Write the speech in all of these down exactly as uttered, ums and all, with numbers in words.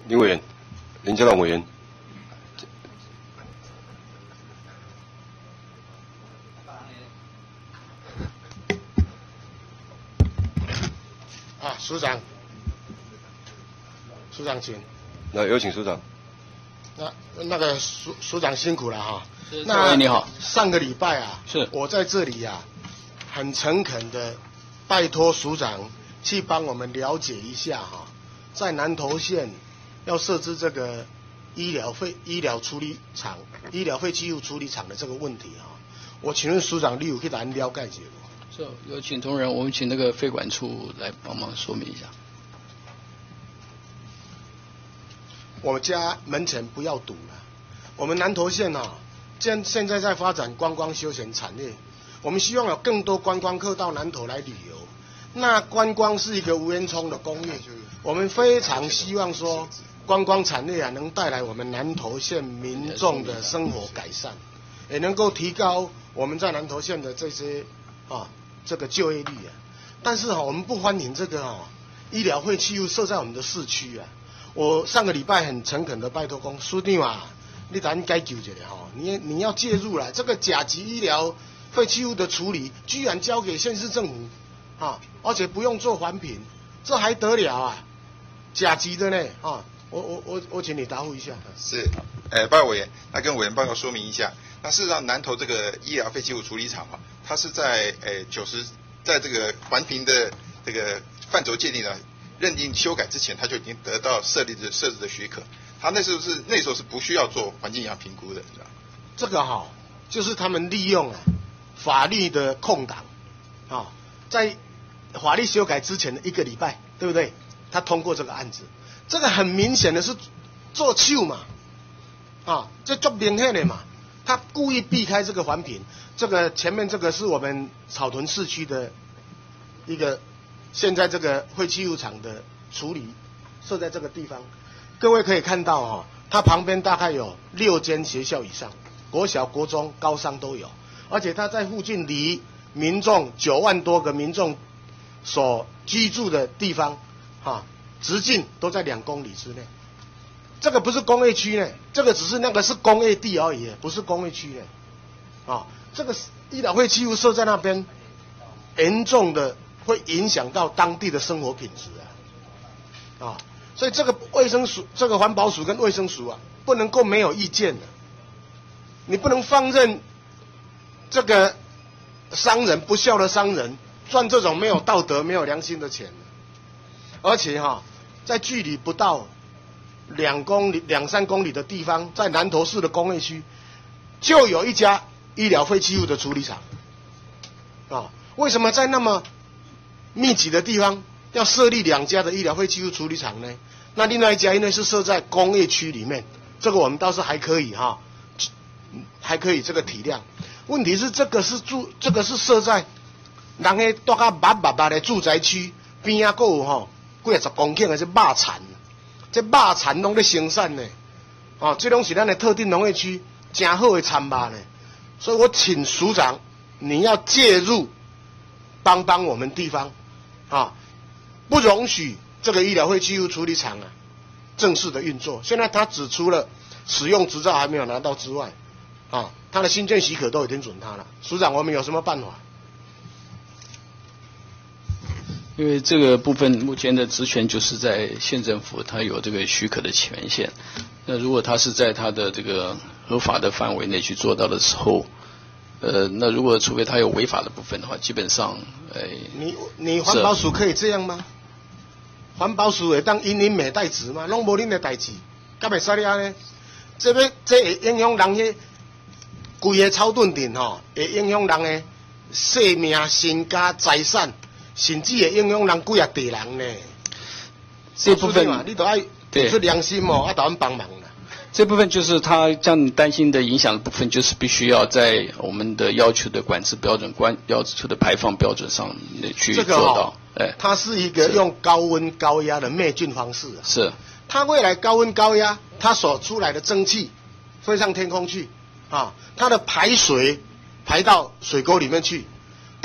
林委员，林佳龙委员。 啊，署长，署长请。 那有请署长。 那那个署署长辛苦了哈。 那你好。 上个礼拜啊， 是我在这里啊，很诚恳的拜托署长去帮我们了解一下哈，在南投县要设置这个医疗废医疗处理厂、医疗废弃物处理厂的这个问题哈。我请问署长，你有去咱了解一下吗？ 是，有请同仁，我们请那个废管处来帮忙说明一下。 我们家门前不要堵了。我们南投县啊，现现在在发展观光休闲产业，我们希望有更多观光客到南投来旅游。那观光是一个无烟囱的工业，我们非常希望说，观光产业啊，能带来我们南投县民众的生活改善，也能够提高我们在南投县的这些啊。这个就业率啊，但是哈、啊，我们不欢迎这个哈、啊、医疗废弃物设在我们的市区啊。我上个礼拜很诚恳的拜托公署长啊，你咱该纠结的哈，你你要介入了，这个甲级医疗废弃物的处理，居然交给县市政府啊，而且不用做环评，这还得了啊？甲级的呢啊，我我我我请你答复一下。 是，呃，报告委员，那跟委员报告说明一下。那事实上，南投这个医疗废弃物处理厂啊，它是在呃九十，在这个环评的这个范畴界定呢，认定修改之前，它就已经得到设立的设置的许可。它那时候是那时候是不需要做环境影响评估的，是吧？ 这个哈、哦，就是他们利用啊法律的空档啊，在法律修改之前的一个礼拜，对不对？他通过这个案子，这个很明显的是做秀嘛，啊，这做明显的嘛。他故意避开这个环评，这个前面这个是我们草屯市区的一个，现在这个废弃物厂的处理设在这个地方，各位可以看到哈、哦，它旁边大概有六间学校以上，国小、国中、高商都有，而且它在附近离民众九万多个民众所居住的地方，哈、啊，直径都在两公里之内。这个不是工业区呢，这个只是那个是工业地而已，不是工业区呢。啊，这个医疗废弃物设在那边，严重的会影响到当地的生活品质啊。啊，所以这个卫生署、这个环保署跟卫生署啊，不能够没有意见的。你不能放任这个商人不孝的商人赚这种没有道德、没有良心的钱，而且哈、啊，在距离不到两公里、两三公里的地方，在南投市的工业区，就有一家医疗废弃物的处理厂。啊，为什么在那么密集的地方要设立两家的医疗废弃物处理厂呢？那另外一家因为是设在工业区里面，这个我们倒是还可以哈、啊，还可以这个体谅。问题是这个是住，这个是设在人个大家密密密的住宅区边啊，还有吼几十公顷的这肉田。这肉田拢在生产呢，哦，这拢是咱的特定农业区真好的产肉呢，所以我请署长你要介入，帮帮我们地方，啊，不容许这个医疗废弃物处理厂啊正式的运作。现在他只除了使用执照还没有拿到之外，啊，他的新建许可都已经准他了。署长，我们有什么办法？ 因为这个部分目前的职权就是在县政府，它有这个许可的权限。那如果他是在他的这个合法的范围内去做到的时候，呃，那如果除非他有违法的部分的话，基本上，哎、呃， 你你环保署可以这样吗？环保署会当因因美代志吗？拢无恁的代志，敢会使了呢？这要这会影响人迄规个草屯镇吼，会影响人的性命、身家、财产。甚至会影响人几啊地人呢？ 这部分你都爱提出良心哦，啊，导人帮忙啦。 这部分就是他这样担心的影响的部分，就是必须要在我们的要求的管制标准、关要求的排放标准上去做到。 这个哦、它是一个用高温高压的灭菌方式、啊。 是。 它未来高温高压，它所出来的蒸汽飞上天空去，啊，它的排水排到水沟里面去。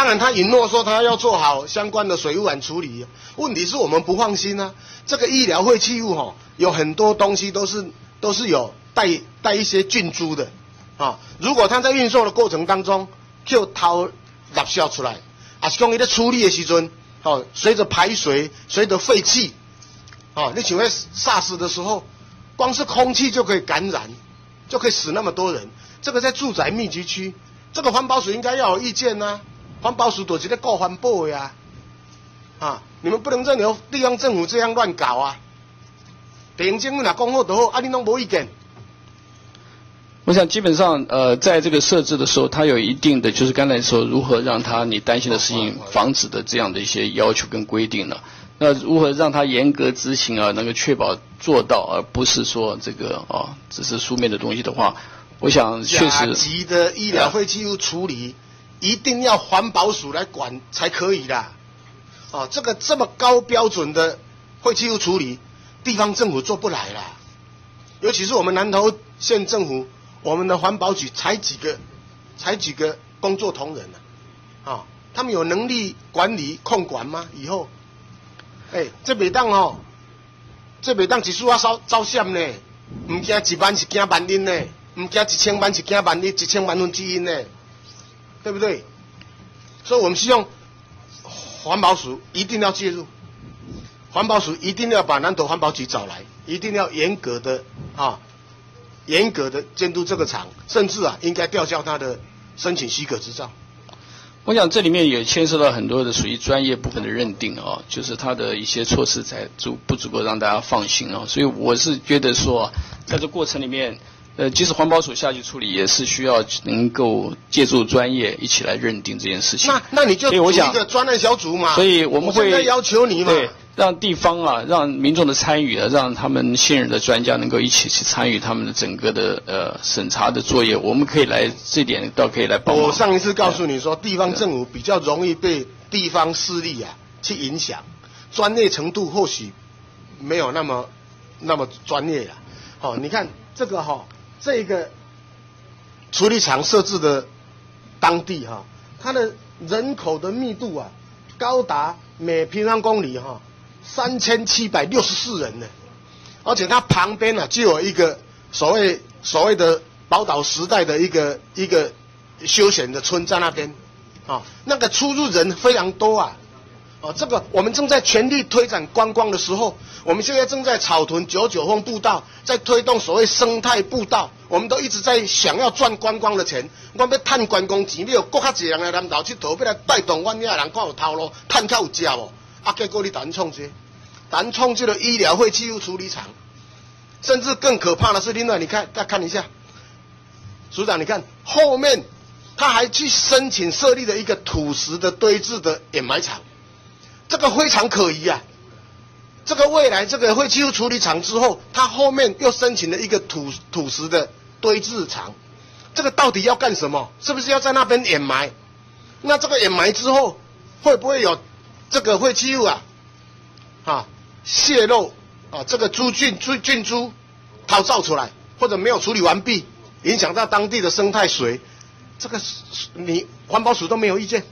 当然他允诺说他要做好相关的水污染处理，问题是我们不放心啊。这个医疗废弃物哈，有很多东西都是都是有带带一些菌株的啊。如果他在运送的过程当中就掏垃圾出来，啊是讲伊在处理的时阵，哦，随着排水，随着废气，哦，你像在 SARS 的时候，光是空气就可以感染，就可以死那么多人。这个在住宅密集区，这个环保署应该要有意见呐、啊。环保署就是在搞环保的呀、啊，啊，你们不能任由地方政府这样乱搞啊！地方政府哪讲好就好，啊，你拢无意见。 我想基本上，呃，在这个设置的时候，它有一定的，就是刚才说如何让它你担心的事情防止的这样的一些要求跟规定了。那如何让它严格执行啊，能够确保做到，而不是说这个啊，只是书面的东西的话，我想确实。 甲级的医疗废弃物处理。一定要环保署来管才可以啦，哦，这个这么高标准的废弃物处理，地方政府做不来啦。尤其是我们南投县政府，我们的环保局才几个，才几个工作同仁啊，啊、哦，他们有能力管理控管吗？以后，哎、欸，这袂当哦，这袂当一次啊招招险呢，唔惊一万是惊万一呢，唔惊一千万是惊万一，一千万分之一呢。对不对？所以我们希望环保署一定要介入，环保署一定要把南投环保局找来，一定要严格的啊，严格的监督这个厂，甚至啊应该吊销他的申请许可执照。 我想这里面也牵涉到很多的属于专业部分的认定啊，就是它的一些措施才足不足够让大家放心啊，所以我是觉得说，在这过程里面。呃，即使环保署下去处理，也是需要能够借助专业一起来认定这件事情。 那那你就组一个专案小组嘛。 所以我们会我要求你嘛， 对，让地方啊，让民众的参与啊，让他们信任的专家能够一起去参与他们的整个的呃审查的作业。我们可以来这点倒可以来帮忙。 我上一次告诉你说，地方政府比较容易被地方势力啊去影响，专业程度或许没有那么那么专业了。哦，你看这个哈、哦。这个处理厂设置的当地哈，它的人口的密度啊，高达每平方公里哈三千七百六十四人呢，而且它旁边啊就有一个所谓所谓的宝岛时代的一个一个休闲的村在那边，啊，那个出入人非常多啊。哦，这个我们正在全力推展观光的时候，我们现在正在草屯九九峰步道，在推动所谓生态步道，我们都一直在想要赚观光的钱。我要赚观光钱，你有更较济人来南投佚佗，要来带动阮遐人看有头路，赚较有食无？啊，结果你单创这，单创这个医疗废弃物处理厂，甚至更可怕的是，另外你看，再看一下，署长，你看后面他还去申请设立了一个土石的堆置的掩埋场。这个非常可疑啊！这个未来这个废弃物处理厂之后，它后面又申请了一个土土石的堆置场，这个到底要干什么？是不是要在那边掩埋？那这个掩埋之后，会不会有这个废弃物啊啊泄漏啊？这个株菌菌菌株逃造出来，或者没有处理完毕，影响到当地的生态水，这个你环保署都没有意见。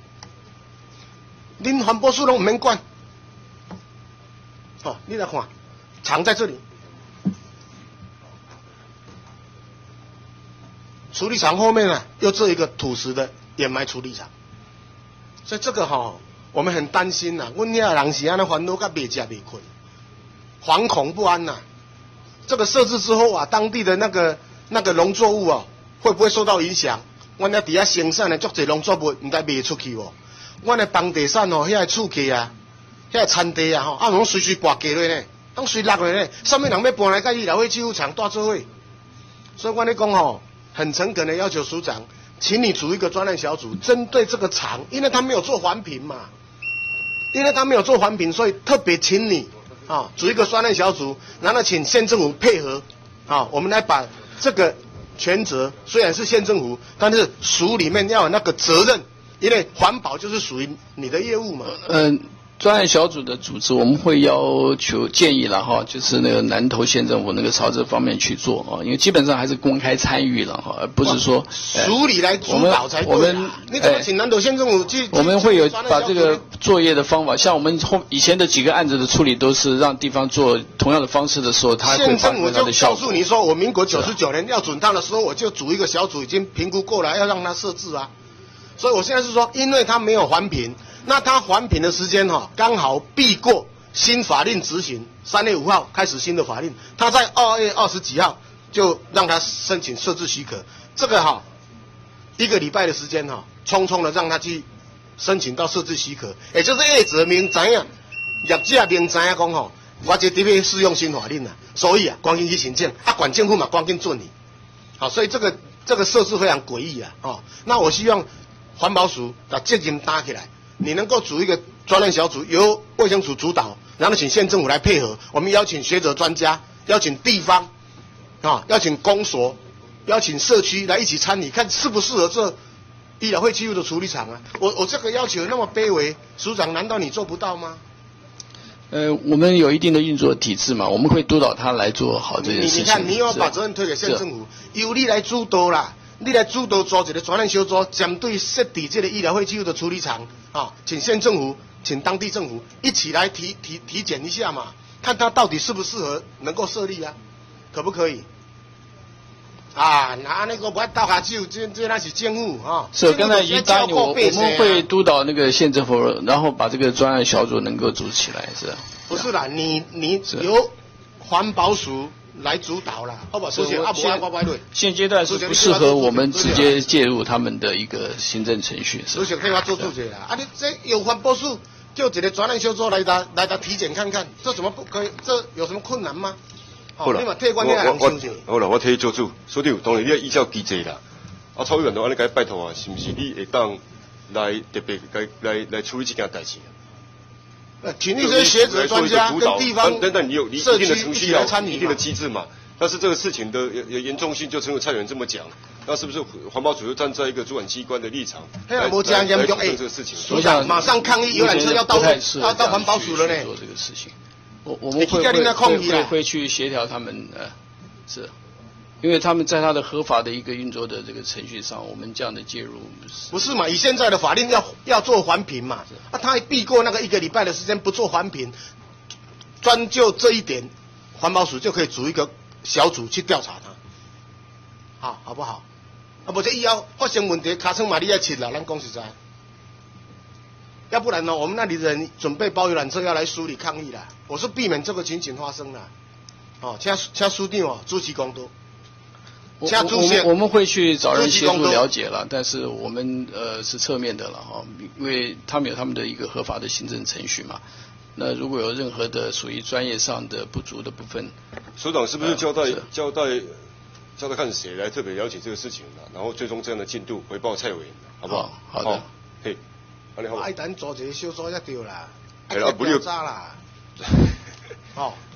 恁环保署拢唔免管，哦，你来看，藏在这里，处理厂后面啊，又做一个土石的掩埋处理厂，所以这个哈、哦，我们很担心呐、啊。阮遐人是安尼烦恼，甲袂食袂困，惶恐不安呐、啊。这个设置之后啊，当地的那个那个农作物啊，会不会受到影响？阮遐底下生产的足侪农作物，唔知卖出去哦。阮的房地产哦，遐个厝客啊，遐个田地啊，吼，啊，拢随随拔价落呢，拢随落落呢，啥物人要搬来甲医疗废弃物厂大做伙？所以我咧讲吼，很诚恳的要求署长，请你组一个专案小组，针对这个厂，因为他没有做环评嘛，因为他没有做环评，所以特别请你啊，组一个专案小组，然后请县政府配合啊，我们来把这个全责虽然是县政府，但是署里面要有那个责任。因为环保就是属于你的业务嘛。 嗯、呃， 专案小组的组织，我们会要求建议了哈，就是那个南投县政府那个朝这方面去做啊，因为基本上还是公开参与了哈，而不是说署里来主导才对。 我们你怎么请南投县政府去？ 我们会有把这个作业的方法，像我们后以前的几个案子的处理，都是让地方做同样的方式的时候，他会发挥它的效果。 县政府就告诉你说，我民国九十九年要准他的时候，我就组一个小组，已经评估过了，要让他设置啊。所以我现在是说，因为他没有环评。那他环评的时间哈、哦，刚好避过新法令执行，三月五号开始新的法令，他在二月二十几号就让他申请设置许可，这个哈、哦、一个礼拜的时间哈、哦，匆匆的让他去申请到设置许可，也就是业者明知影，业者明知影讲吼，我这地方适用新法令啊，所以啊，赶紧去申请，啊，管政府嘛赶紧准你，好，所以这个这个设置非常诡异啊，哦，那我希望环保署把责任担起来。你能够组一个专案小组，由卫生署主导，然后请县政府来配合。我们邀请学者专家，邀请地方，啊，邀请公所，邀请社区来一起参与，看适不适合这医疗废弃物的处理厂啊。我我这个要求那么卑微，署长难道你做不到吗？ 呃，我们有一定的运作体制嘛，我们会督导他来做好这件事情。 你你看，你要把责任推给县政府，由你来主导啦。你来主导做一个专案小组，针对设置这个医疗废弃物的处理厂啊，请县政府、请当地政府一起来体体体检一下嘛，看他到底适不适合能够设立啊，可不可以？啊，那那个不要倒下手，这这那是政府啊。 是，刚才已经答应我，我们会督导那个县政府，然后把这个专案小组能够组起来，是吧？ 不是啦，你你由环保署。来主导了，好吧？首先，阿伯阿乖乖对。 现阶段是不适合我们直接介入他们的一个行政程序。 首先，可以我做注解啦。啊，你这有环保署叫一个专案小组来打来打体检看看，这怎么不可以？这有什么困难吗？ 好了， 你嘛替我我好了，我替你做主。所长，当然你要依照机制啦。啊，曹委员都安尼该拜托啊，是不是你会当来特别来来来处理这件代志？ 呃，请一些学者专家跟地方等等，你有你一定的程序要一定的机制嘛？但是这个事情的严重性，就陈有蔡委员这么讲，那是不是环保署又站在一个主管机关的立场来来来主张这个事情？ 署长马上抗议，游览车要到要到环保署了呢。 做这个事情，我我们会会会会去协调他们呃，是。因为他们在他的合法的一个运作的这个程序上，我们这样的介入不是嘛？以现在的法令要要做环评嘛，啊，他还避过那个一个礼拜的时间不做环评，专就这一点，环保署就可以组一个小组去调查他，好，好不好？啊，不这以后发生问题，卡车马力要切了，咱讲实在，要不然呢，我们那里的人准备包游览车要来署里抗议了，我是避免这个情形发生了，哦，请请署长哦主持公道。 我我们我们会去找人协助了解了，但是我们呃是侧面的了哈，因为他们有他们的一个合法的行政程序嘛。那如果有任何的属于专业上的不足的部分， 署长是不是交代、呃、交代交代看谁来特别了解这个事情呢？然后最终这样的进度回报蔡委员，好不好？ 好, 好的， 嘿， 好，爱等做一个小组才对啦， 哎呀，不要渣啦，哦。